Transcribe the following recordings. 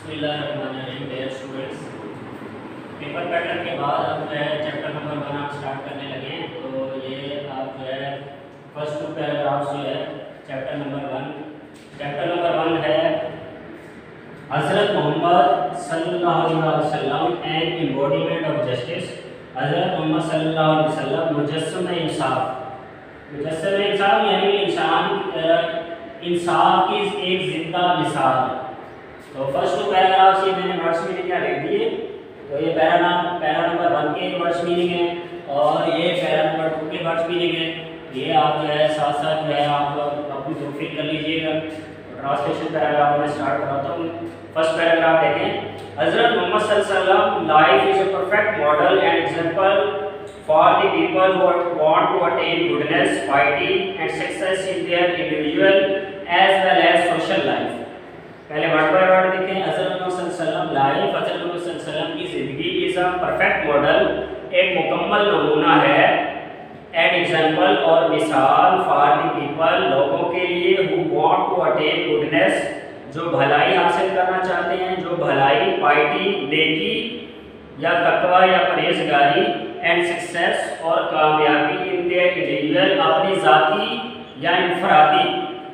बिस्मिल्लाहिर्रहमानिर्रहीम। Dear students, paper pattern के बाद अब जो है चैप्टर नंबर 1 आप स्टार्ट करने लगे हैं। तो ये आप जो है फर्स्ट 2 पैराग्राफ्स जो है चैप्टर नंबर 1 है हज़रत मोहम्मद सल्लल्लाहु अलैहि वसल्लम एन एम्बॉडीमेंट ऑफ जस्टिस। हज़रत मोहम्मद सल्लल्लाहु अलैहि वसल्लम मुजस्सम इंसाफ यानी इंसाफ की एक जिंदा मिसाल। तो फर्स्ट 2 पैराग्राफ्स ये मैंने वर्ड्स मीनिंग क्या लिख दिए। तो ये पैरा नंबर 1 के वर्ड्स मीनिंग है और ये पैरा नंबर 2 के वर्ड्स मीनिंग है। ये आप जो है साथ साथ जो है आप अपनी तौफीक कर लीजिएगा। ट्रांसलेशन पैराग्राफ में स्टार्ट कराता हूँ। फर्स्ट पैराग्राफ देखें। हज़रत मोहम्मद सल्लल्लाहु अलैहि वसल्लम life is a perfect model and example for the people who want to attain goodness, piety and success in their individual as well as social life। पहले word by word देखें। हज़रत मोहम्मद सल्लल्लाहु अलैहि वसल्लम लाइफ, हज़रत मोहम्मद सल्लल्लाहु अलैहि वसल्लम की ज़िंदगी इज़ अ परफेक्ट मॉडल, एक मुकम्मल नमूना है, एंड एग्जांपल और मिसाल फॉर द पीपल लोगों के लिए who want to attain goodness जो भलाई हासिल करना चाहते हैं, जो भलाई, पाइटी, नेकी या तकवा या परहेजगारी, एंड सक्सेस और कामयाबी इन देयर इंडिविजुअल अपनी ज़ाती या इंफरादी,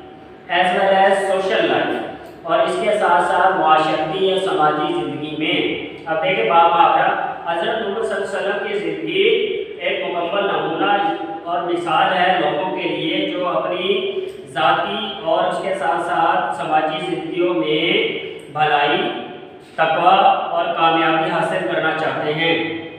as well as social life और इसके साथ साथ मुआशरती या समाजी ज़िंदगी में। अब देखिए बाप आपका हज़रत मोहम्मद सल्लल्लाहु अलैहि वसल्लम की ज़िंदगी एक मुकम्मल नमूना और मिसाल है लोगों के लिए जो अपनी ज़ाती और उसके साथ साथ समाजी ज़िंदगियों में भलाई, तकवा और कामयाबी हासिल करना चाहते हैं।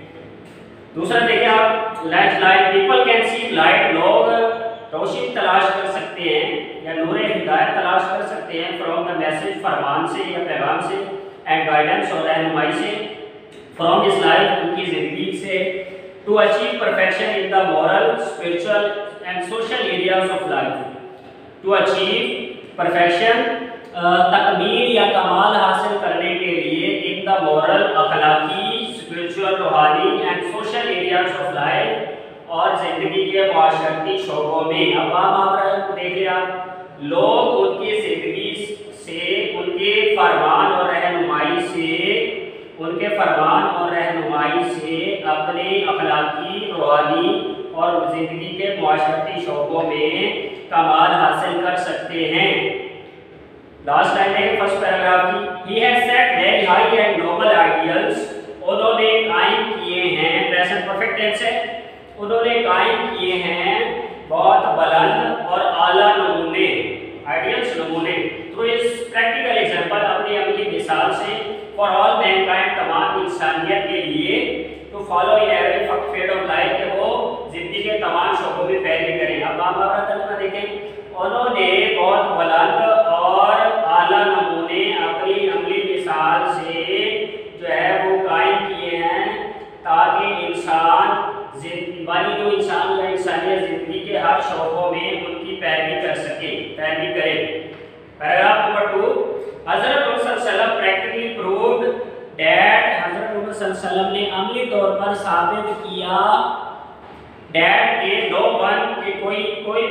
दूसरा देखिए आप light people can see light, लोग रोशनी तलाश कर सकते हैं या नूरे हिदायत तलाश कर सकते हैं फ्रॉम द मैसेज, फरमान से या पैगाम से, एंड गाइडेंस और रहनुमाई से, फ्रॉम दिस लाइफ उनकी ज़िंदगी से, to achieve perfection in the moral, spiritual and social areas of life. To achieve perfection तकमील या कमाल हासिल करने के लिए इन द मॉरल, अखलाकी, स्पिरिचुअल, रूहानी and social areas of life और ज़िंदगी के माशरती शोबों में। अब आप देख लिया, लोग उनकी ज़िंदगी से, उनके फरमान और रहनुमाई से अपने अखलाकी, रूहानी और ज़िंदगी के माशरती शोबों में कमाल हासिल कर सकते हैं। लास्ट लाइन है फर्स्ट पैराग्राफ की। He has set very high and noble ideals। उन्होंने कायम किए हैं, प्रेजेंट परफेक्ट टेंस है, उन्होंने कायम किए हैं बहुत बुलंद और आला नमूने, आइडियल्स नमूने, थ्रू इस प्रैक्टिकल एग्जांपल अपनी अमली मिसाल से, फॉर ऑल मैनकाइंड तमाम इंसानियत के लिए, to follow in every field of life के वो जिंदगी के तमाम शोबों में पैरवी करें। अब आप हमारा तर्जुमा देखें। उन्होंने बहुत बुलंद और आला नमूने अपनी अमली मिसाल से जो है वो कायम किए हैं ताकि इंसान वाली जो इंसान या इंसानियत ज़िंदगी के हर शोबों में उनकी पैरवी करे। Paragraph number 2। हज़रत मोहम्मद सल्लल्लाहु अलैहि वसल्लम प्रैक्टिकली प्रूव्ड दैट, हज़रत मोहम्मद सल्लल्लाहु अलैहि वसल्लम ने अमली तौर पर साबित किया दैट के नो वन के कोई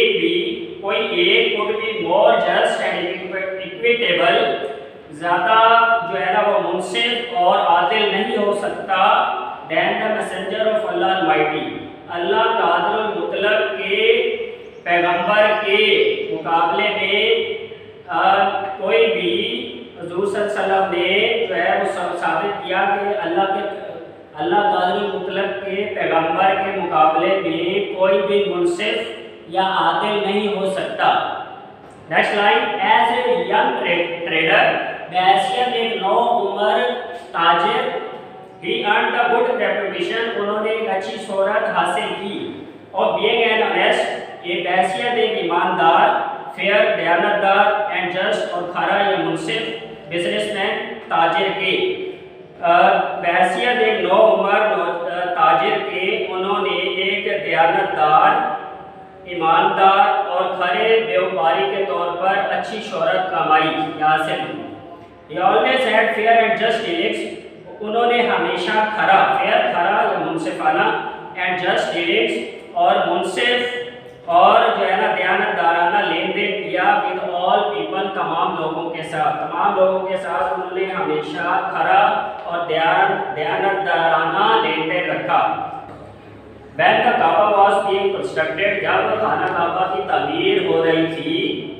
एक could be more just and equitable, ज़्यादा जो है ना वो मुनसिफ और आदिल नहीं हो सकता than the messenger of Allah almighty, अल्लाह कादिर मुतलक के पैगंबर के मुकाबले में कोई भी हुजूर सल्लल्लाहु अलैहि वसल्लम ने जो है वो साबित किया कि अल्लाह कादिर मुतलक के पैगंबर के मुकाबले में कोई भी मुनसिफ या आदिल नहीं हो सकता। Next line. As a young trader, बैसियत एक नौ उम्र ताजिर, he earn the good reputation, उन्होंने एक अच्छी शोहरत हासिल की, और बीइंग एन ऑनेस्ट, ये बैसियत एक ईमानदार, फेयर, दयानतदार एंड जस्ट और खरा या मुनसिफ बिजनेसमैन, ताजिर के। बैसियत एक नौ उम्र ताजिर के, उन्होंने एक दयानतदार, ईमानदार और खरे व्यापारी के तौर पर अच्छी शोहरत कमाई या हासिल की। He always had fair and just dealings, उन्होंने हमेशा खरा, फेयर खरा या मुनसिफाना, एंड जस्ट डीलिंग्स और मुनसिफ और जो है ना दयानतदाराना लेन देन किया विद ऑल पीपल, तमाम लोगों के साथ उन्होंने हमेशा खरा और दयानतदाराना लेनदेन रखा। When the Kaaba was being constructed, जब खाना काबा की तामीर हो रही थी,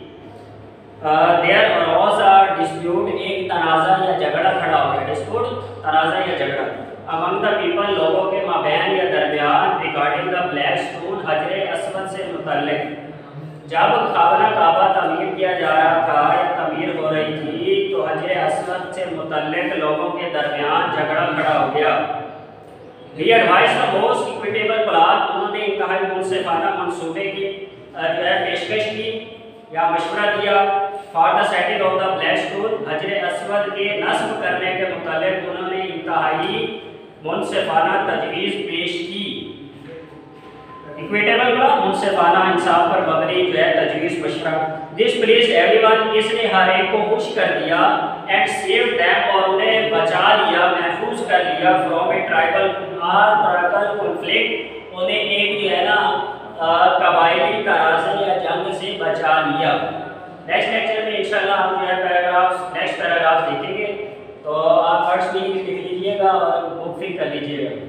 there arose a dispute, एक तनाज़ा या झगड़ा खड़ा हो गया। dispute तनाज़ा या झगड़ा among the people, लोगों के माबैन या दरमियान, regarding the black stone, हजरे Aswad से मुतल्लिक। जब खाना काबा तामीर किया जा रहा था या तामीर हो रही थी, तो हजरे अस्वद से मुतल्लिक लोगों के दरमियान झगड़ा खड़ा हो गया। He advised the most equitable plan, उन्होंने इंतहाई मुनसिफाना मंसूबे की जो है पेशकश की या मशवरा दिया। For the setting of the black stone, हजरे Aswad के नस्ब करने के मुतालिक उन्होंने इंतहाई मुनसिफाना तजवीज़ पेश की। इक्विटेबल प्लान मुनसिफाना इंसाफ पर मबनी जो है तजवीज़ मशवरा। This pleased everyone, इसने हर एक को खुश कर दिया। And saved them, और उन्हें बचा लिया, महफूज कर लिया from a tribal conflict, उन्हें एक जो है ना कबायली तराज़े या जंग से बचा लिया। नेक्स्ट लेक्चर में इंशाल्लाह हम जो है नेक्स्ट पैराग्राफ देखेंगे। तो आप फर्स्ट मीनिंग लिख लीजिएगा और बुक फिल कर लीजिएगा।